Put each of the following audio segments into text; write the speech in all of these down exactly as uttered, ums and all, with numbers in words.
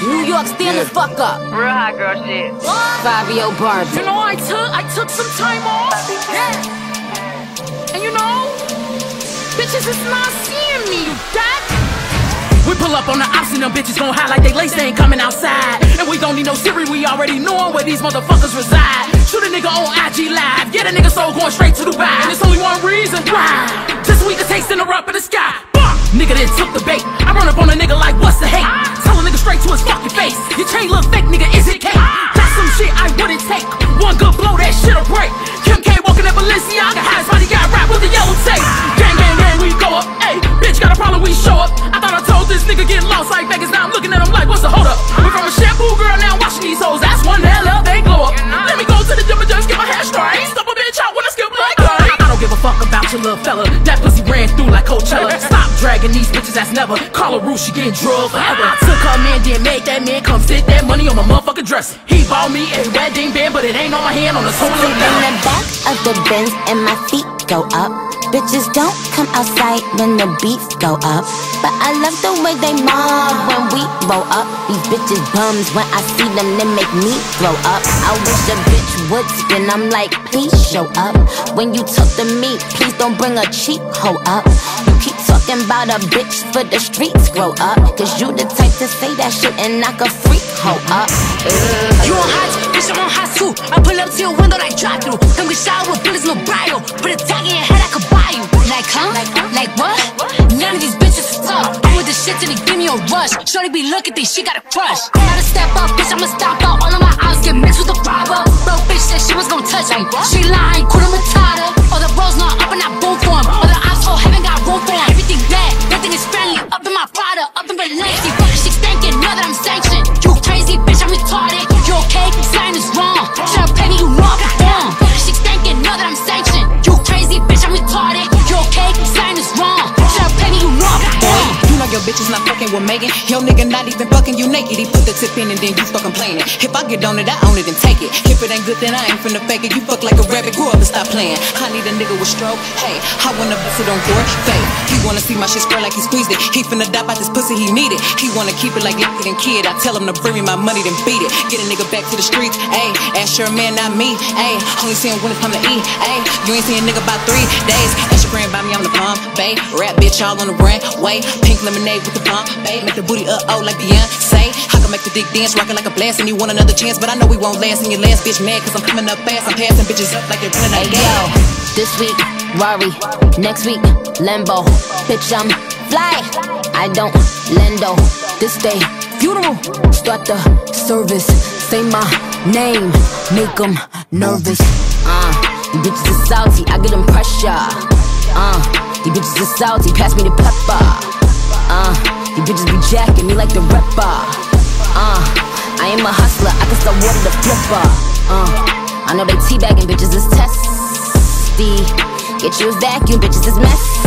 New York, stand yeah. the fuck up. Real hot girl shit. Fabio Barbie. You know, I took, I took some time off. Yeah. And you know, bitches is not seeing me, you that? We pull up on the ops and them bitches gon' hide like they lace, they ain't coming outside. And we don't need no Siri, we already knowin' where these motherfuckers reside. Shoot a nigga on I G Live, get a nigga soul going straight to Dubai. And it's only one reason why. Just so we can taste in the rough in the sky. Fuck! Nigga then took the bait. I run up on a nigga like what's the hate? Tell a nigga straight to his fucking face. Your chain look fake, nigga, is it cake? That's some shit I wouldn't take. One good blow, that shit'll break. Kim K walking at Balenciaga, highest body got rap with the yellow tape. Gang, gang, gang, we go up. Ayy, bitch got a problem, we show up. I thought I told this nigga get lost like Vegas. Now I'm looking at him like, what's the hold up? We from a shampoo girl, now watching these hoes. That's one hell of they glow up. Let me go to the gym and just get my hair straight. Stop a bitch out when I skip like I, I don't give a fuck about your little fella. That pussy ran through like Coachella. Stop dragging these bitches, that's never. Call her Ruth, she getting drugged forever. I took her man, then made that man come sit that money on my motherfucking dresser. He bought me a wedding band, but it ain't on my hand on the soul of the in the back of the Benz and my feet go up. Bitches don't come outside when the beats go up. But I love the way they mob when we roll up. These bitches bums, when I see them, they make me throw up. I wish a bitch would spin, I'm like, please show up. When you talk to me, please don't bring a cheap hoe up. You keep talking about a bitch for the streets, grow up. Cause you the type to say that shit and knock a freak hoe up. uh, You on hot, bitch, I'm on hot too. I pull up to your window like drive through. Then we shower with bullets, no bridle. Put a tag in your head, I could buy you. Like, huh? Like what? None of these bitches is tough. I'm with the shit till they give me a rush. Shorty be looking, think she got a crush. Gotta step up, bitch, I'ma stop out. All of my eyes get mixed with the robber. Bro, bitch said she was gon' touch me. She lying, Kuna Matata. All the bros not up and I boom for him. All the ops all haven't got room for him. Everything bad, nothing is friendly. Up in my Prada, up in Balenciaga. Fuck, she stinking, know that I'm sanctioned. You crazy, bitch, I'm retarded. You okay? Sign is wrong. Try to pay me, you know I'm wrong. Fuck, she stinking, know that I'm sanctioned. You crazy, bitch, I'm retarded. You okay? Sign is wrong. Try to pay me, you know I'm wrong. You know your bitch is not fucking with Megan. Yo nigga not even fucking you naked. He put the tip in and then you start complaining. If I get on it, I own it and take it. If it ain't good, then I ain't finna fake it. You fuck like a rabbit, grow up and stop playing. I need a nigga with stroke. Hey, I wanna bust it on door fake. He wanna see my shit square like he squeezed it. He finna die by this pussy, he need it. He wanna keep it like Lickett and Kid. I tell him to bring me my money, then beat it. Get a nigga back to the streets. Ayy, ask your man, not me. Ayy, only see him when it's time to eat. Ayy, you ain't seen a nigga about three days. Ask your grand by me on the palm, babe. Rap bitch all on the runway. Pink lemonade with the palm, babe. Make the booty up, oh like Beyonce. I can make the dick dance, rockin' like a blast, and you want another chance, but I know we won't last. And your last bitch mad, cause I'm coming up fast. I'm passing bitches up like they're running like hey, yo, this week, Rari. Next week, Lambo. Bitch, I'm fly. I don't lendo. This day, funeral. Start the service. Say my name. Make them nervous. Uh, you bitches are salty. I get them pressure. Uh, you bitches are salty. Pass me the pepper. Uh, you bitches be jacking me like the rapper. Uh, I am a hustler, I can sell water to flipper. Uh, I know they teabagging, bitches is testy. Get you a vacuum, bitches is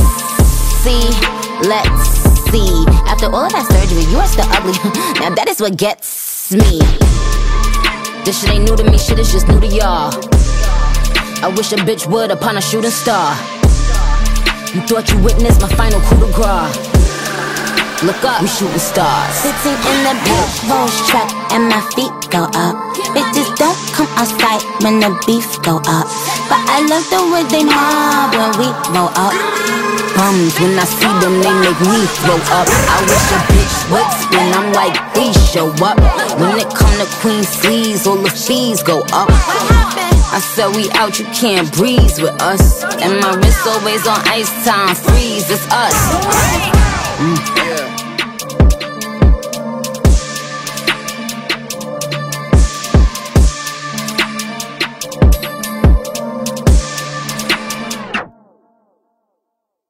messy. Let's see. After all of that surgery, you are still ugly. Now that is what gets me. This shit ain't new to me, shit is just new to y'all. I wish a bitch would upon a shooting star. You thought you witnessed my final coup de grace. Look up, we shooting stars. Sitting in the big Rolls truck and my feet go up. Bitches don't come outside when the beef go up. But I love the way they mob when we roll up. Bums, when I see them, they make me throw up. I wish a bitch would spin, I'm like, please show up. When it come to Queen C's, all the fees go up. I said we out, you can't breeze with us. And my wrist always on ice time, freeze, it's us.